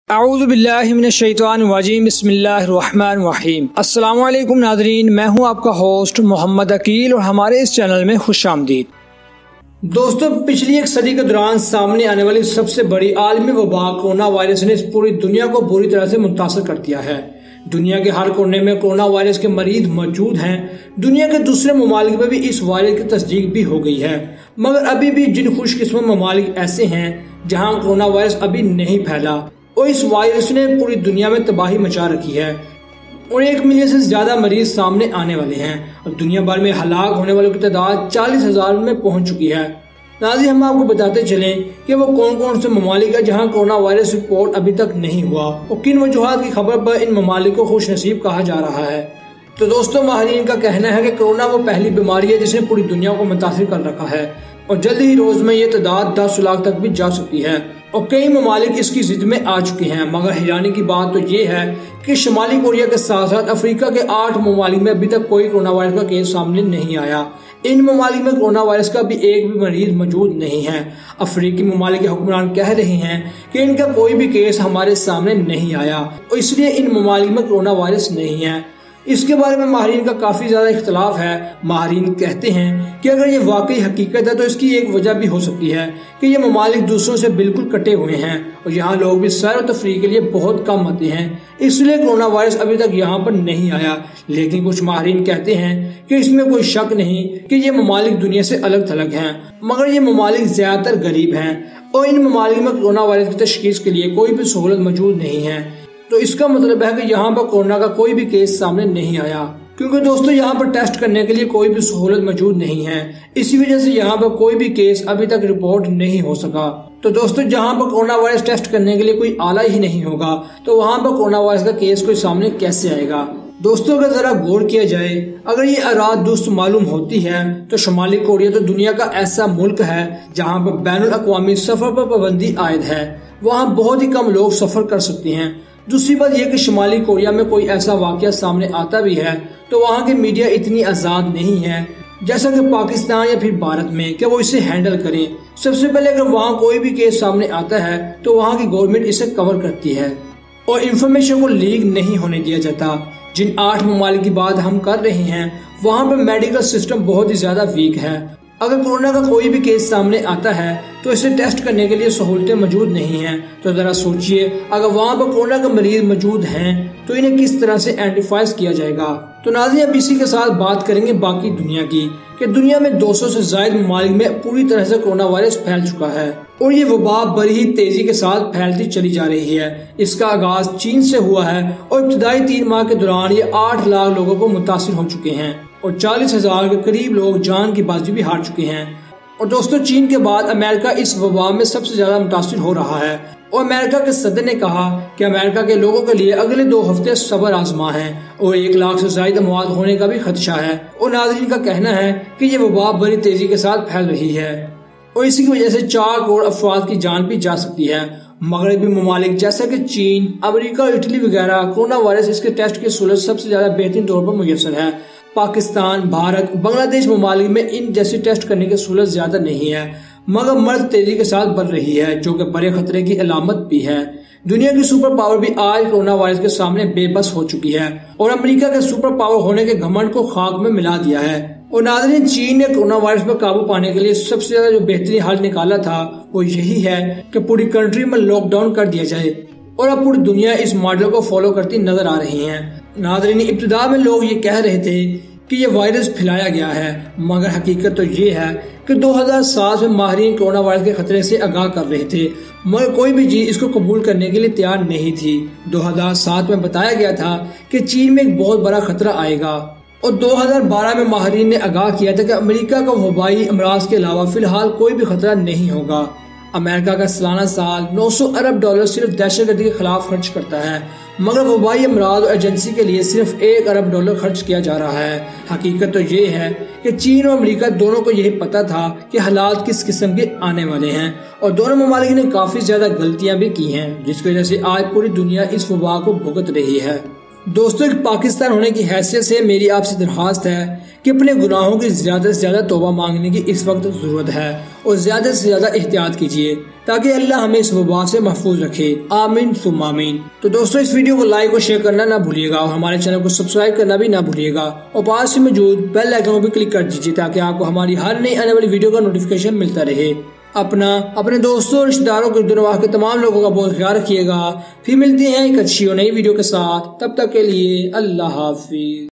औज़ुबिल्लाहिमिनश्शैतानिर्रजीम बिस्मिल्लाहिर्रहमानिर्रहीम। अस्सलामु अलैकुम नाज़रीन, मैं हूं आपका होस्ट मोहम्मद अकील और हमारे इस चैनल में खुशामदीद। दोस्तों, पिछली एक सदी के दौरान सामने आने वाली सबसे बड़ी आलमी वबा कोरोना वायरस ने पूरी दुनिया को बुरी तरह से मुतासर कर दिया है। दुनिया के हर कोने में कोरोना वायरस के मरीज मौजूद हैं। दुनिया के दूसरे ममालिक में भी इस वायरस की तस्दीक भी हो गई है, मगर अभी भी जिन खुशकिस्मत ममालिक ऐसे हैं जहाँ कोरोना वायरस अभी नहीं फैला और इस वायरस ने पूरी दुनिया में तबाही मचा रखी है और 1 मिलियन से ज्यादा मरीज सामने आने वाले हैं और दुनिया भर में हलाक होने वालों की तादाद 40,000 में पहुंच चुकी है। नाज़रीन, हम आपको बताते चलें कि वो कौन कौन से ममालिक है जहां कोरोना वायरस रिपोर्ट अभी तक नहीं हुआ और किन वजूहात की खबर पर इन ममालिक को खुशनसीब कहा जा रहा है। तो दोस्तों, माहिरीन का कहना है कि कोरोना वो पहली बीमारी है जिसने पूरी दुनिया को मुतासिर कर रखा है और जल्द ही रोज में ये तादाद 10 लाख तक भी जा सकती है और कई ममालिक इसकी जिद में आ चुके हैं। मगर हैरानी की बात तो ये है कि शुमाली कोरिया के साथ साथ अफ्रीका के 8 ममालिक में अभी तक कोई कोरोना वायरस का केस सामने नहीं आया। इन ममालिक में कोरोना वायरस का भी एक भी मरीज मौजूद नहीं है। अफ्रीकी ममालिक के हुक्मरान कह रहे हैं कि इनका कोई भी केस हमारे सामने नहीं आया और इसलिए इन ममालिक में कोरोना वायरस नहीं है। इसके बारे में माहिरीन का काफी ज्यादा इख्तलाफ है। माहिरीन कहते हैं कि अगर ये वाकई हकीकत है तो इसकी एक वजह भी हो सकती है कि ये ममालिक दूसरों से बिल्कुल कटे हुए हैं और यहाँ लोग भी सैर और तफरीह के लिए बहुत कम आते हैं, इसलिए कोरोना वायरस अभी तक यहाँ पर नहीं आया। लेकिन कुछ माहिरीन कहते हैं कि इसमें कोई शक नहीं कि ये ममालिक दुनिया से अलग थलग हैं, मगर ये ममालिक ज्यादातर गरीब हैं और इन ममालिक में कोरोना वायरस की तशखीस के लिए कोई भी सहूलत मौजूद नहीं है। तो इसका मतलब है कि यहाँ पर कोरोना का कोई भी केस सामने नहीं आया, क्योंकि दोस्तों यहाँ पर टेस्ट करने के लिए कोई भी सहूलत मौजूद नहीं है। इसी वजह से यहाँ पर कोई भी केस अभी तक रिपोर्ट नहीं हो सका। तो दोस्तों, जहाँ पर कोरोना वायरस टेस्ट करने के लिए कोई आला ही नहीं होगा तो वहाँ पर कोरोना वायरस का केस कोई सामने कैसे आएगा। दोस्तों, अगर जरा गौर किया जाए, अगर ये आरात दुरुस्त मालूम होती है तो शुमाली कोरिया तो दुनिया का ऐसा मुल्क है जहाँ पर बैनुल अक़वामी सफर पर पाबंदी आयद है। वहाँ बहुत ही कम लोग सफर कर सकते हैं। दूसरी बात यह कि शुमाली कोरिया में कोई ऐसा वाकया सामने आता भी है तो वहाँ की मीडिया इतनी आज़ाद नहीं है जैसा कि पाकिस्तान या फिर भारत में कि वो इसे हैंडल करें। सबसे पहले अगर वहाँ कोई भी केस सामने आता है तो वहाँ की गवर्नमेंट इसे कवर करती है और इंफॉर्मेशन को लीक नहीं होने दिया जाता। जिन 8 ममालिक की बात हम कर रहे हैं वहाँ पर मेडिकल सिस्टम बहुत ही ज्यादा वीक है। अगर कोरोना का कोई भी केस सामने आता है तो इसे टेस्ट करने के लिए सहूलतें मौजूद नहीं हैं। तो जरा सोचिए, अगर वहाँ पर कोरोना के मरीज मौजूद हैं तो इन्हें किस तरह से आइडेंटिफाई किया जाएगा। तो नाज़रीन, अब इसी के साथ बात करेंगे बाकी दुनिया की कि दुनिया में 200 से ज्यादा ममालिक में पूरी तरह से कोरोना वायरस फैल चुका है और ये वबा बड़ी ही तेजी के साथ फैलती चली जा रही है। इसका आगाज चीन से हुआ है और इब्तदाई 3 माह के दौरान ये 8 लाख लोगों को मुतासिर हो चुके हैं और 40,000 के करीब लोग जान की बाजी भी हार चुके हैं। और दोस्तों, चीन के बाद अमेरिका इस वबा में सबसे ज्यादा मुतासिर हो रहा है और अमेरिका के सदर ने कहा कि अमेरिका के लोगों के लिए अगले 2 हफ्ते सब्र आजमा है और 1 लाख से ज्यादा मौत होने का भी खदशा है। और नाज़रीन का कहना है कि ये वबा बड़ी तेजी के साथ फैल रही है और इसी की वजह से 4 करोड़ अफराद की जान भी जा सकती है। मगरबी ममालिक जैसा कि चीन, अमेरिका और इटली वगैरह कोरोना वायरस इसके टेस्ट की सहूलत सबसे ज्यादा बेहतरीन तौर पर मुयसर है। पाकिस्तान, भारत, बांग्लादेश ममालिक में इन जैसी टेस्ट करने की सहूलत ज्यादा नहीं है, मगर मर्द तेजी के साथ बढ़ रही है जो कि बड़े खतरे की अलामत भी है। दुनिया की सुपर पावर भी आज कोरोना वायरस के सामने बेबस हो चुकी है और अमेरिका के सुपर पावर होने के घमंड को खाक में मिला दिया है। और नाज़रीन, चीन ने कोरोना वायरस पर काबू पाने के लिए सबसे ज्यादा जो बेहतरीन हल निकाला था वो यही है कि पूरी कंट्री में लॉकडाउन कर दिया जाए और अब पूरी दुनिया इस मॉडल को फॉलो करती नजर आ रही है। नाज़रीन, इब्तिदा में लोग ये कह रहे थे कि ये वायरस फैलाया गया है, मगर हकीकत तो ये है कि 2007 में माहिरीन कोरोना वायरस के खतरे से आगाह कर रहे थे, मगर कोई भी चीज इसको कबूल करने के लिए तैयार नहीं थी। 2007 में बताया गया था कि चीन में एक बहुत बड़ा खतरा आएगा और 2012 में माहिरीन ने आगाह किया था कि अमेरिका का वबाई अमराज के अलावा फिलहाल कोई भी खतरा नहीं होगा। अमेरिका का सालाना साल 900 अरब डॉलर सिर्फ दहशतगर्दी के खिलाफ खर्च करता है, मगर वबाई अमराज और एजेंसी के लिए सिर्फ 1 अरब डॉलर खर्च किया जा रहा है। हकीकत तो ये है कि चीन और अमेरिका दोनों को यही पता था कि हालात किस किस्म के आने वाले हैं और दोनों ममालिक ने काफी ज्यादा गलतियां भी की हैं, जिसकी वजह से आज पूरी दुनिया इस वबा को भुगत रही है। दोस्तों, एक पाकिस्तान होने की हैसियत से मेरी आपसे दरख्वास्त है कि अपने गुनाहों की ज्यादा से ज्यादा तौबा मांगने की इस वक्त जरूरत है और ज्यादा से ज्यादा एहतियात कीजिए ताकि अल्लाह हमें इस वबा से महफूज रखे। आमीन सुम्मा आमीन। तो दोस्तों, इस वीडियो को लाइक और शेयर करना ना भूलिएगा और हमारे चैनल को सब्सक्राइब करना भी ना भूलिएगा और पास में मौजूद बेल आइकन को भी क्लिक कर दीजिए ताकि आपको हमारी हर नई आने वाली वीडियो का नोटिफिकेशन मिलता रहे। अपने दोस्तों और रिश्तेदारों के तमाम लोगों का बहुत ख्याल रखिएगा। फिर मिलते हैं एक अच्छी और नई वीडियो के साथ, तब तक के लिए अल्लाह हाफिज।